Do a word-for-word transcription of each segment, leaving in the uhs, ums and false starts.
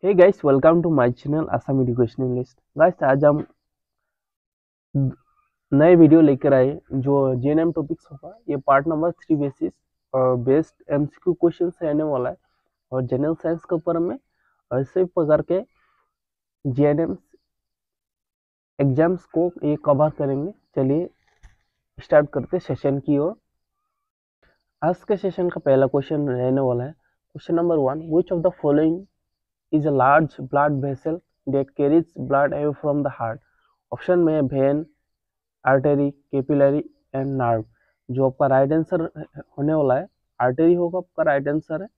Hey guys, welcome to my channel Assam educational list. Guys, आज हम नए वीडियो लेकर आए जो जीएनएम टॉपिक्स होगा। ये पार्ट नंबर थ्री बेसिस और बेस्ड एमसीक्यू क्वेश्चन से आने वाला है और जनरल साइंस के ऊपर में ऐसे प्रकार के जीएनएम एग्जाम्स को ये कवर करेंगे। चलिए स्टार्ट करते सेशन की ओर। आज के सेशन का पहला क्वेश्चन रहने वाला है question number one. Which of the following is a large blood vessel that carries blood away from the heart? Option में vein, artery, capillary and nerve. जो आपका राइट आंसर होने वाला है आर्टरी होगा, आपका राइट आंसर है।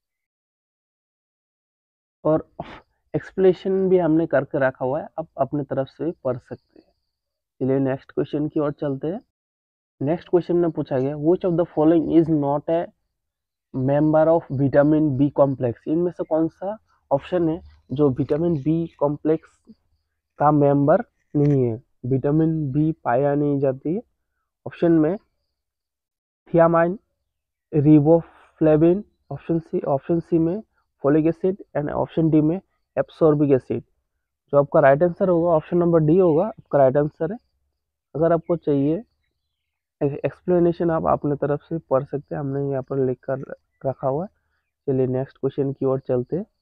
और एक्सप्लेनेशन भी हमने करके रखा हुआ है, आप अपने तरफ से भी पढ़ सकते हैं। चलिए नेक्स्ट क्वेश्चन की ओर चलते हैं। नेक्स्ट क्वेश्चन में पूछा गया which of the following is not a member of vitamin B complex? इनमें से कौन सा ऑप्शन है जो विटामिन बी कॉम्प्लेक्स का मेंबर नहीं है, विटामिन बी पाया नहीं जाती है? ऑप्शन में thiamine, riboflavin, option C option C में folic acid and option D में एब्सॉर्बिक एसिड। जो आपका राइट आंसर होगा ऑप्शन नंबर डी होगा, आपका राइट आंसर है। अगर आपको चाहिए एक्सप्लेनेशन आप अपने तरफ से पढ़ सकते हैं, हमने यहाँ पर लिख कर रखा हुआ है। चलिए नेक्स्ट क्वेश्चन की ओर चलते हैं।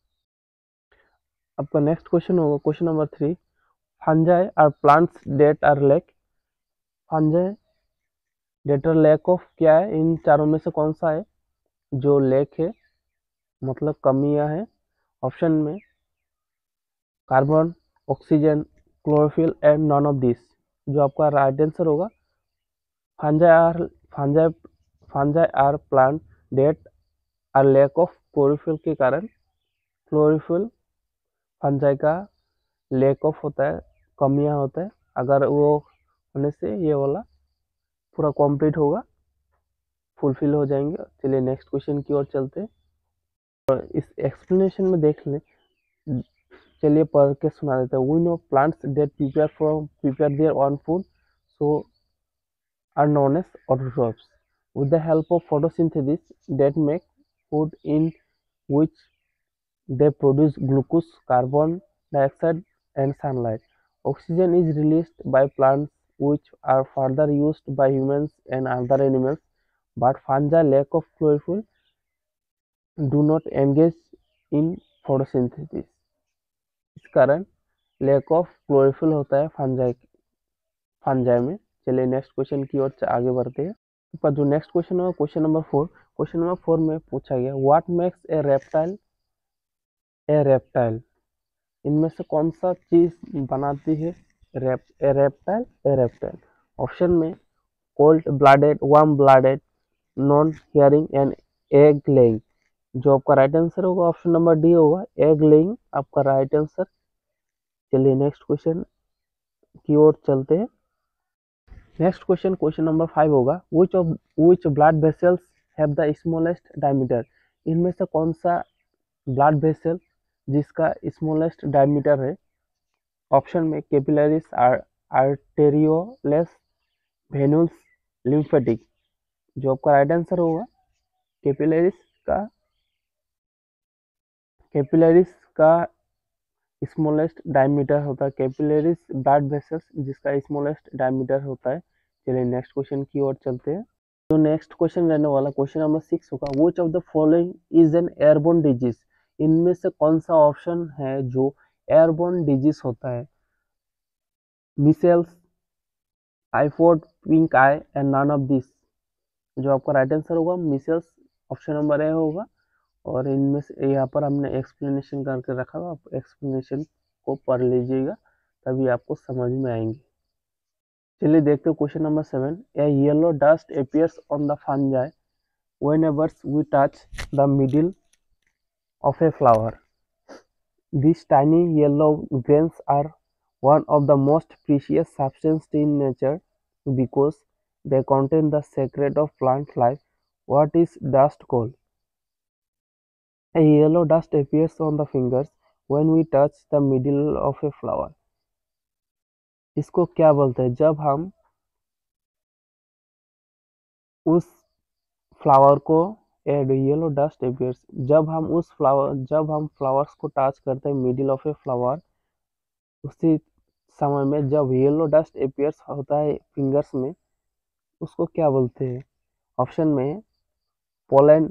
आपका नेक्स्ट क्वेश्चन होगा question number three. Fungi are plants that are lack. Fungi that are lack of क्या है? इन चारों में से कौन सा है जो लेक है, मतलब कमियां है? ऑप्शन में carbon, oxygen, chlorophyll and none of this. जो आपका राइट आंसर होगा fungi are fungi fungi are plant that are lack of chlorophyll के कारण क्लोरोफिल फंजाई का लेक ऑफ होता है, कमियां होता है। अगर वो होने से ये वाला पूरा कंप्लीट होगा, फुलफिल हो जाएंगे। चलिए नेक्स्ट क्वेश्चन की ओर चलते हैं और इस एक्सप्लेनेशन में देख लें। चलिए पढ़ के सुना देते हैं। We know plants that prepare from prepare their own food so are known as autotrophs with the help of photosynthesis that make food in which they produce glucose, carbon dioxide and sunlight. Oxygen is released by plants which are further used by humans and other animals, but fungi lack of chlorophyll do not engage in photosynthesis. इस कारण lack of chlorophyll होता है fungi fungi में। चलिए next question की ओर आगे बढ़ते हैं। पर जो नेक्स्ट क्वेश्चन है question number four. Question number four में पूछा गया what makes a reptile a reptile? इनमें से कौन सा चीज बनाती है rep a reptile a reptile? Option में cold blooded, warm blooded, non hearing and egg laying. जो आपका राइट आंसर होगा ऑप्शन नंबर डी होगा, एग लेइंग आपका राइट आंसर। चलिए नेक्स्ट क्वेश्चन की ओर चलते हैं। Next question question number five होगा which of which blood vessels have the smallest diameter? इनमें से कौन सा ब्लड वेसल जिसका स्मॉलेस्ट डायमीटर है? ऑप्शन में कैपिलरीज, आर्टेरियोलेस, वेनुल्स, लिम्फेटिक। जो आपका राइट आंसर होगा कैपिलरीज का कैपिलरीज का स्मॉलेस्ट डायमीटर होता है, कैपिलरीज ब्लड वेसल्स जिसका स्मॉलेस्ट डायमीटर होता है। चलिए नेक्स्ट क्वेश्चन की ओर चलते हैं। जो नेक्स्ट क्वेश्चन रहने वाला क्वेश्चन नंबर सिक्स होगा which of the following is an airborne disease? इनमें से कौन सा ऑप्शन है जो एयरबोर्न डिजीज होता है? Measles, typhoid, pink eye and none of this. जो आपका राइट आंसर होगा मिसेल्स, ऑप्शन नंबर ए होगा। और इनमें से यहाँ पर हमने एक्सप्लेनेशन करके रखा हुआ, आप एक्सप्लेनेशन को पढ़ लीजिएगा तभी आपको समझ में आएंगे। चलिए देखते हो question number seven. A yellow dust appears on the fungi whenever we touch the middle of a flower. These tiny yellow grains are one of the most precious substances in nature because they contain the secret of plant life. What is dust called? A yellow dust appears on the fingers when we touch the middle of a flower. इसको क्या बोलते हैं? जब हम उस flower को add yellow dust appears, जब हम उस फ्लावर जब हम फ्लावर्स को टच करते हैं मिडिल ऑफ ए फ्लावर, उसी समय में जब येलो डस्ट अपीयर्स होता है फिंगर्स में, उसको क्या बोलते हैं? ऑप्शन में pollen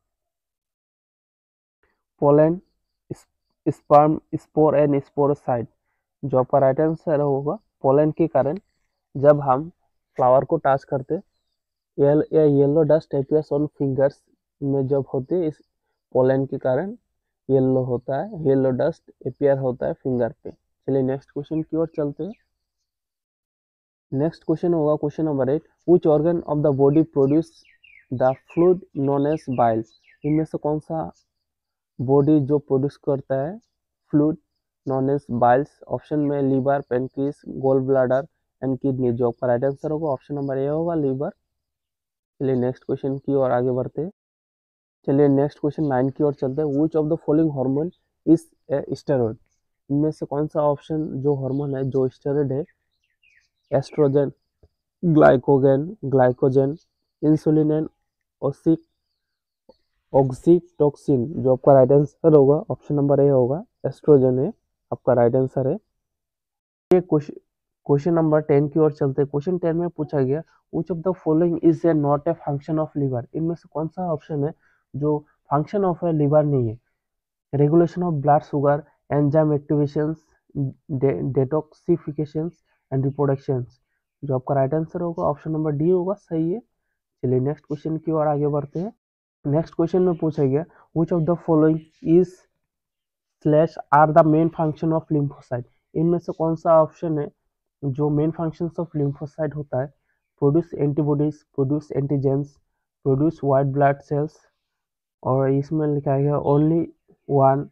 pollen sperm spore and sporocyte. जो आपका राइट आंसर होगा पोलन के कारण जब हम फ्लावर को टच करते ये yellow dust appears on fingers में जब होते इस पोलन के कारण येलो होता है, येलो डस्ट अपीयर होता है फिंगर पे। चलिए नेक्स्ट क्वेश्चन की ओर चलते हैं। नेक्स्ट क्वेश्चन होगा question number eight, which organ of the body produce the fluid known as bile. इनमें से कौन सा बॉडी जो प्रोड्यूस करता है fluid known as biles? Option में liver, pancreas, gall bladder and kidney. जो आपका राइट आंसर होगा ऑप्शन नंबर ए होगा लीवर। चलिए नेक्स्ट क्वेश्चन की ओर आगे बढ़ते हैं। चलिए नेक्स्ट क्वेश्चन नाइन की ओर चलते हैं। Which of the following hormone is a steroid. इनमें से कौन सा ऑप्शन जो हार्मोन है जो स्टेरॉइड है? Estrogen, glycogen glycogen, insulin and ओसिक ऑक्सीटोक्सिन। जो आपका राइट आंसर होगा ऑप्शन नंबर ए होगा एस्ट्रोजन है आपका राइट आंसर है। ये क्वेश्चन नंबर टेन की ओर चलते हैं। क्वेश्चन टेन में पूछा गया which of the following is a not a function of liver. इनमें से कौन सा ऑप्शन है जो फंक्शन ऑफ ए लिवर नहीं है? Regulation of blood sugar, enzyme activations, detoxifications and reproductions. जो आपका राइट आंसर होगा ऑप्शन नंबर डी होगा, सही है। चलिए नेक्स्ट क्वेश्चन की ओर आगे बढ़ते हैं। नेक्स्ट क्वेश्चन में पूछा गया which of the following is slash are the main function of lymphocyte. इनमें से कौन सा ऑप्शन है जो मेन फंक्शन ऑफ लिम्फोसाइट होता है? Produce antibodies, produce antigens, produce white blood cells, और इसमें लिखा गया only one,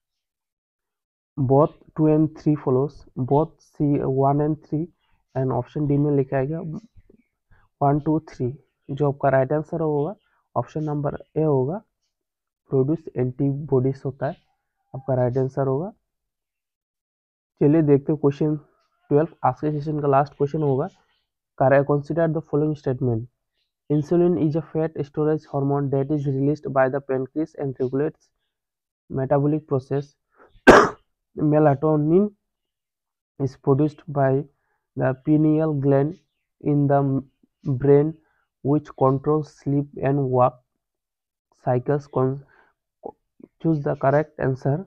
both two and three follows, both C one and three, and option D में लिखा गया वन टू थ्री। जो आपका राइट आंसर होगा ऑप्शन नंबर ए होगा, प्रोड्यूस एंटीबॉडीज होता है आपका राइट आंसर होगा। चलिए देखते हैं क्वेश्चन ट्वेल्व, आज के सेशन का लास्ट क्वेश्चन होगा। Consider the following statement. Insulin is a fat storage hormone that is released by the pancreas and regulates metabolic process. Melatonin is produced by the pineal gland in the brain, which controls sleep and work cycles. Con- choose the correct answer.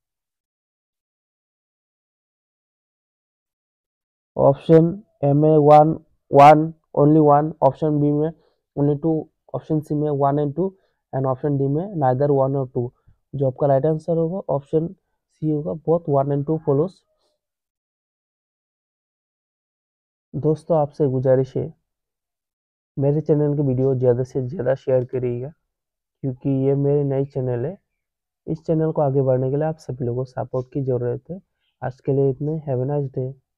Option A में one one only one, option B में only two, option C में one and two, and option D में neither one और two. जो आपका right answer होगा option C होगा, both one and two follows. दोस्तों आपसे गुजारिश है मेरे चैनल की वीडियो ज़्यादा से ज़्यादा शेयर करिएगा, क्योंकि ये मेरे नई चैनल है। इस चैनल को आगे बढ़ने के लिए आप सभी लोगों को सपोर्ट की ज़रूरत है। आज के लिए इतने, हैव अ नाइस डे।